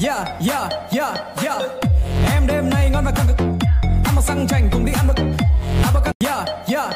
Yeah, yeah, yeah, yeah. Em đêm nay ngon và căng cực. Ăn mặc sang chảnh cùng đi ăn mực. Yeah, yeah,